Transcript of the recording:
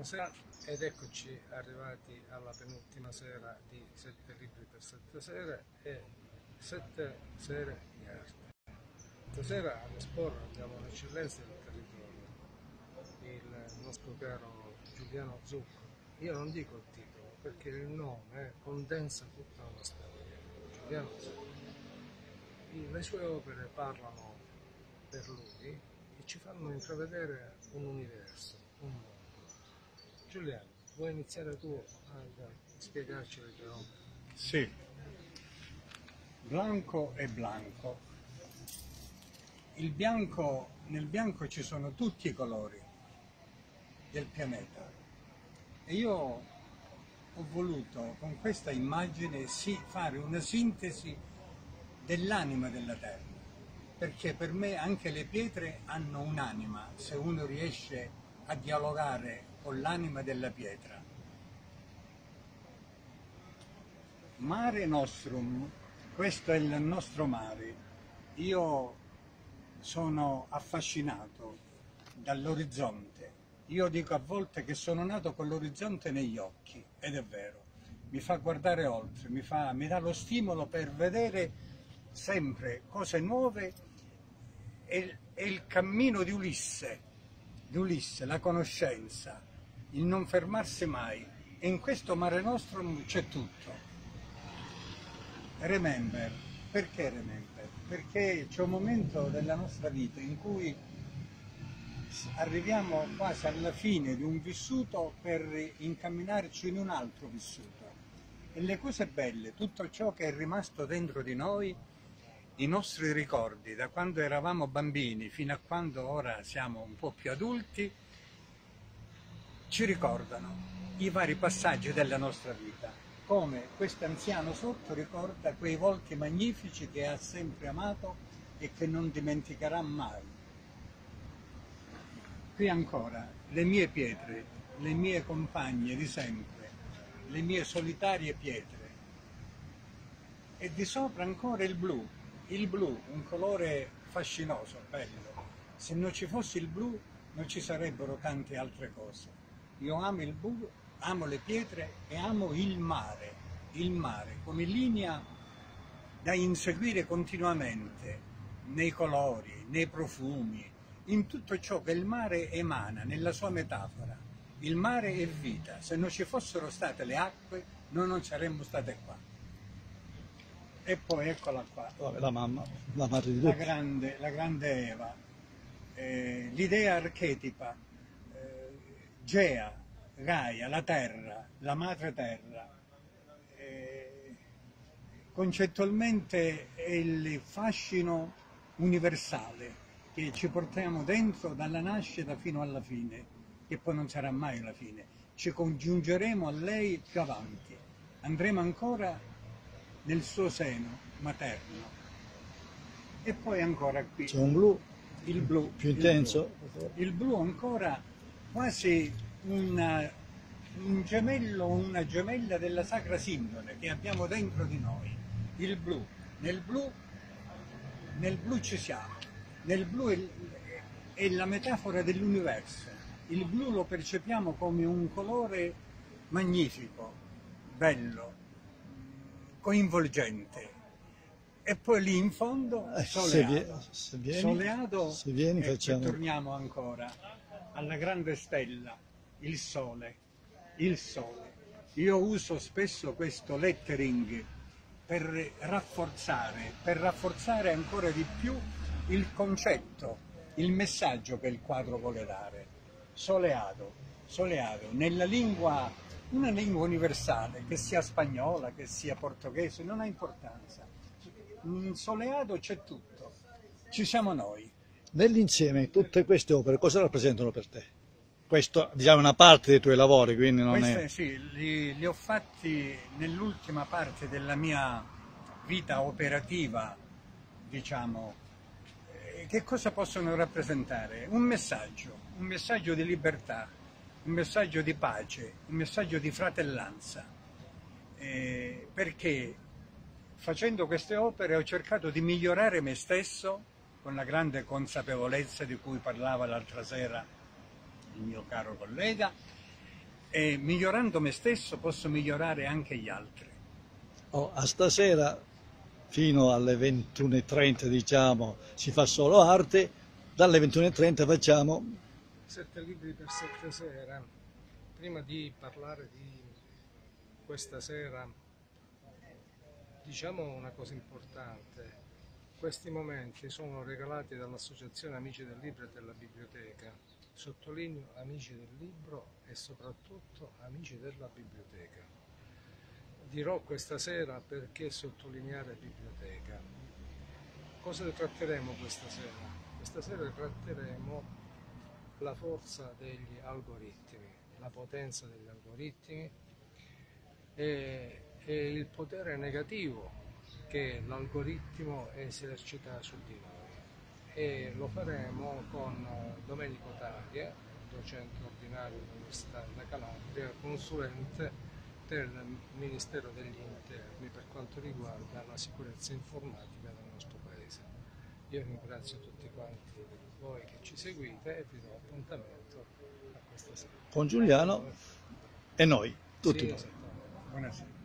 Buonasera ed eccoci arrivati alla penultima sera di 7 libri per 7 sere e 7 sere di arte. Stasera all'Esporre abbiamo l'eccellenza del territorio, il nostro caro Giuliano Zucco. Io non dico il titolo perché il nome condensa tutta una storia. Giuliano Zucco. Le sue opere parlano per lui e ci fanno intravedere un universo, un mondo. Giuliano, vuoi iniziare tu a spiegarci le tue opere? Sì, Blanco e Blanco. Il bianco, nel bianco ci sono tutti i colori del pianeta e io ho voluto con questa immagine fare una sintesi dell'anima della Terra, perché per me anche le pietre hanno un'anima se uno riesce a dialogare con l'anima della pietra. Mare Nostrum, questo è il nostro mare. Io sono affascinato dall'orizzonte. Io dico a volte che sono nato con l'orizzonte negli occhi, ed è vero. Mi fa guardare oltre, mi dà lo stimolo per vedere sempre cose nuove e il cammino di Ulisse, la conoscenza, il non fermarsi mai. E in questo Mare Nostrum c'è tutto. Remember. Perché remember? Perché c'è un momento della nostra vita in cui arriviamo quasi alla fine di un vissuto per incamminarci in un altro vissuto. E le cose belle, tutto ciò che è rimasto dentro di noi, i nostri ricordi, da quando eravamo bambini fino a quando ora siamo un po' più adulti, ci ricordano i vari passaggi della nostra vita. Come questo anziano sotto ricorda quei volti magnifici che ha sempre amato e che non dimenticherà mai. Qui ancora le mie pietre, le mie compagne di sempre, le mie solitarie pietre. E di sopra ancora il blu, un colore fascinoso, bello. Se non ci fosse il blu non ci sarebbero tante altre cose. Io amo il blu, amo le pietre e amo il mare come linea da inseguire continuamente nei colori, nei profumi, in tutto ciò che il mare emana nella sua metafora. Il mare è vita, se non ci fossero state le acque noi non saremmo state qua. E poi eccola qua, la mamma, la madre di tutti. la grande Eva, l'idea archetipa, Gea, Gaia, la terra, la madre terra. Concettualmente è il fascino universale che ci portiamo dentro dalla nascita fino alla fine, che poi non sarà mai la fine. Ci congiungeremo a lei più avanti, andremo ancora nel suo seno materno. E poi ancora qui c'è un blu, il blu più intenso. Il blu ancora quasi un gemello, una gemella della Sacra Sindone che abbiamo dentro di noi. Il blu, nel blu ci siamo, nel blu è la metafora dell'universo. Il blu lo percepiamo come un colore magnifico, bello, coinvolgente. E poi lì in fondo soleato, se vieni facciamo. Torniamo ancora alla grande stella, il sole. Io uso spesso questo lettering per rafforzare ancora di più il concetto, il messaggio che il quadro vuole dare. Soleado, nella lingua, una lingua universale, che sia spagnola, che sia portoghese, non ha importanza. In soleado c'è tutto, ci siamo noi. Nell'insieme tutte queste opere cosa rappresentano per te? Questo diciamo è una parte dei tuoi lavori, quindi non Queste, è... Sì, li ho fatti nell'ultima parte della mia vita operativa, diciamo. Che cosa possono rappresentare? Un messaggio di libertà, un messaggio di pace, un messaggio di fratellanza, perché facendo queste opere ho cercato di migliorare me stesso con la grande consapevolezza di cui parlava l'altra sera il mio caro collega, e migliorando me stesso posso migliorare anche gli altri. A stasera fino alle 21:30 diciamo si fa solo arte, dalle 21:30 facciamo 7 libri per 7 sere. Prima di parlare di questa sera diciamo una cosa importante: questi momenti sono regalati dall'Associazione Amici del Libro e della Biblioteca. Sottolineo amici del libro e soprattutto amici della biblioteca. Dirò questa sera perché sottolineare biblioteca. Cosa tratteremo questa sera? Questa sera tratteremo la forza degli algoritmi, la potenza degli algoritmi e il potere negativo che l'algoritmo esercita su di noi. E lo faremo con Domenico Taglia, docente ordinario dell'Università della Calabria, consulente del Ministero degli Interni per quanto riguarda la sicurezza informatica del nostro Paese. Io ringrazio tutti quanti voi che ci seguite e vi do appuntamento a questa sera. con Giuliano e noi, tutti Sì, noi. esattamente. Buonasera.